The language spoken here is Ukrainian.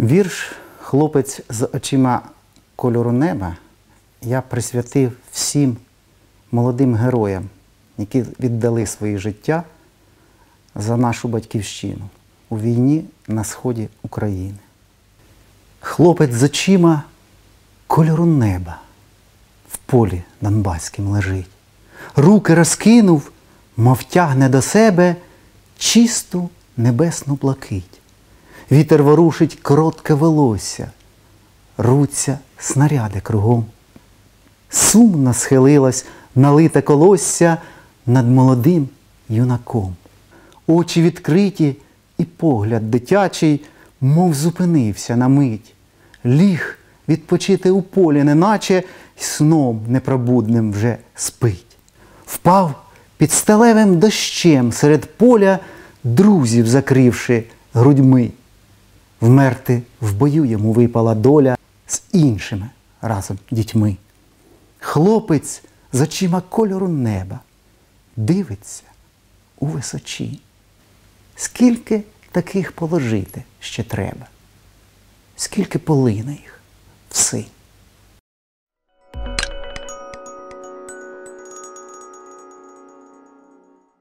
Вірш «Хлопець з очима кольору неба» я присвятив всім молодим героям, які віддали своє життя за нашу батьківщину у війні на сході України. Хлопець з очима кольору неба в полі донбаськім лежить. Руки розкинув, мов тягне до себе чисту небесну блакить. Вітер ворушить коротке волосся, рвуться снаряди кругом. Сумно схилилось налите колосся над молодим юнаком. Очі відкриті і погляд дитячий, мов зупинився на мить. Ліг відпочити у полі, неначе й сном непробудним вже спить. Впав під сталевим дощем серед поля, друзів закривши грудьми. Вмерти в бою йому випала доля з іншими разом дітьми. Хлопець з очима кольору неба дивиться у височі. Скільки таких положити ще треба? Скільки полине їх в синь?